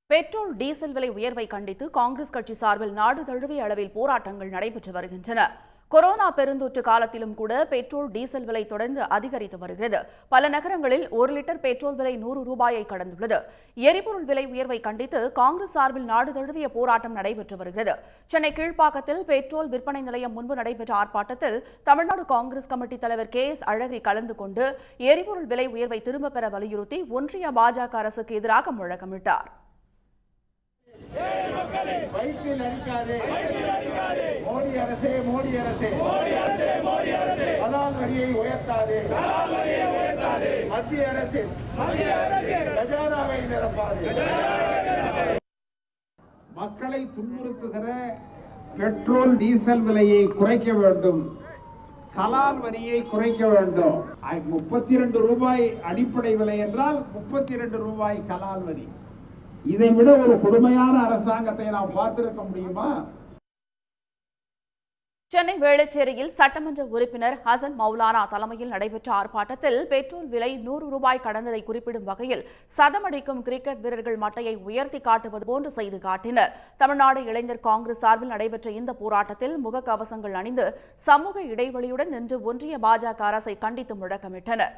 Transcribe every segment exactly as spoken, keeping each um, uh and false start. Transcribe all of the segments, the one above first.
Petrol diesel விலை உயர்வை கண்டித்து காங்கிரஸ் கட்சி சார்பில் நாடு தழுவிய அளவில் போராட்டங்கள் நடைபெற்று வருகின்றன. கொரோனா பெருந்தொற்று காலத்திலும் கூட பெட்ரோல் டீசல் விலை தொடர்ந்து அதிகரித்து வருகிறது. பல நகரங்களில் ஒரு லிட்டர் பெட்ரோல் விலை நூறு ரூபாயை கடந்துள்ளது. எரிபொருள் விலை உயர்வை கண்டித்து காங்கிரஸ் சார்பில் நாடு தழுவிய போராட்டம் நடைபெற்று வருகிறது. சென்னை கீழ்ப்பாக்கத்தில் பெட்ரோல் விற்பனை நிலையம் முன்பு நடைபெற்ற ஆர்ப்பாட்டத்தில் தமிழ்நாடு காங்கிரஸ் கமிட்டி தலைவர் கே எஸ் அழகிரி கலந்து கொண்டு எரிபொருள் விலை உயர்வை திரும்பப் பெற வலியுறுத்தி ஒன்றிய பாஜக அரசுக்கு எதிராக முழக்கமிட்டார். வயிற்றில் அடிக்காதே மோடி அரசே மோடி அரசே கலால் வரியை உயர்த்தாதே மத்திய அரசின் கஜானாவை நிரப்பாதே. மக்களை துன்புறுத்துகிற பெட்ரோல் டீசல் விலையை குறைக்க வேண்டும், கலால் வரியை குறைக்க வேண்டும். முப்பத்தி இரண்டு ரூபாய் அடிப்படை விலை என்றால் முப்பத்தி இரண்டு ரூபாய் கலால் வரி. இதை விட ஒரு கொடுமையான அரசாங்கத்தை நாம் பார்த்திருக்க முடியுமா? சென்னை வேளச்சேரியில் சட்டமன்ற உறுப்பினர் ஹசன் மௌலானா தலைமையில் நடைபெற்ற ஆர்ப்பாட்டத்தில் பெட்ரோல் விலை நூறு ரூபாய் கடந்ததை குறிப்பிடும் வகையில் சதமடிக்கும் கிரிக்கெட் வீரர்கள் மட்டையை உயர்த்தி காட்டுவது போன்று செய்து காட்டினர். தமிழ்நாடு இளைஞர் காங்கிரஸ் சார்பில் நடைபெற்ற இந்த போராட்டத்தில் முகக்கவசங்கள் அணிந்து சமூக இடைவெளியுடன் நின்று ஒன்றிய பாஜக அரசை கண்டித்து முழக்கமிட்டனர்.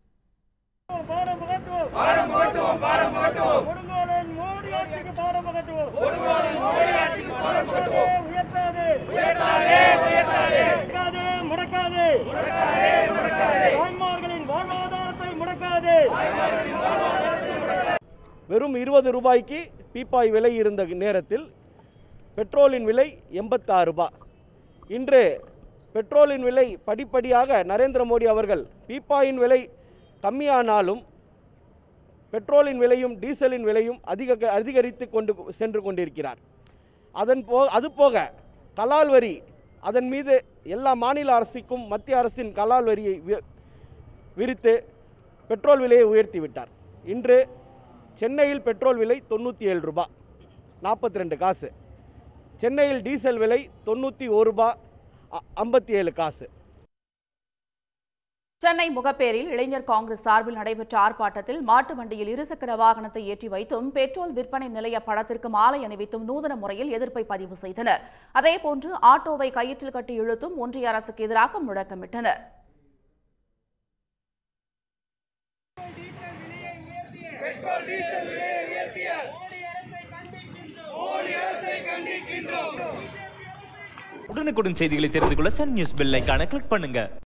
வெறும் இருபது ரூபாய்க்கு பீப்பாய் விலை இருந்த நேரத்தில் பெட்ரோலின் விலை எண்பத்தாறு ரூபாய். இன்று பெட்ரோலின் விலை படிப்படியாக நரேந்திர மோடி அவர்கள் பீப்பாயின் விலை கம்மியானாலும் பெட்ரோலின் விலையும் டீசலின் விலையும் அதிக அதிகரித்து கொண்டு சென்று கொண்டிருக்கிறார். அதன் போ அதுபோக கலால் வரி, அதன் மீது எல்லா மாநில அரசுக்கும் மத்திய அரசின் கலால் வரியை விரித்து பெட்ரோல் விலையை உயர்த்திவிட்டார். இன்று சென்னையில் பெட்ரோல் விலை தொண்ணூற்றி ஏழு ரூபாய் நாற்பத்தி ரெண்டு காசு, சென்னையில் டீசல் விலை தொண்ணூற்றி ஒரு ரூபாய் ஐம்பத்தி ஏழு காசு. சென்னை முகப்பேரில் இளைஞர் காங்கிரஸ் சார்பில் நடைபெற்ற ஆர்ப்பாட்டத்தில் மாட்டு வண்டியில் இருசக்கர வாகனத்தை ஏற்றி வைத்தும் பெட்ரோல் விற்பனை நிலைய படத்திற்கு மாலை அணிவித்தும் நூதன முறையில் எதிர்ப்பை பதிவு செய்தனர். அதேபோன்று ஆட்டோவை கயிற்றில் கட்டி இழுத்தும் ஒன்றிய அரசுக்கு எதிராக முழக்கமிட்டனர். உடனுக்குடன் செய்திகளை தெரிந்து கொள்ள சன் நியூஸ் பெல் ஐகானை கிளிக் பண்ணுங்க.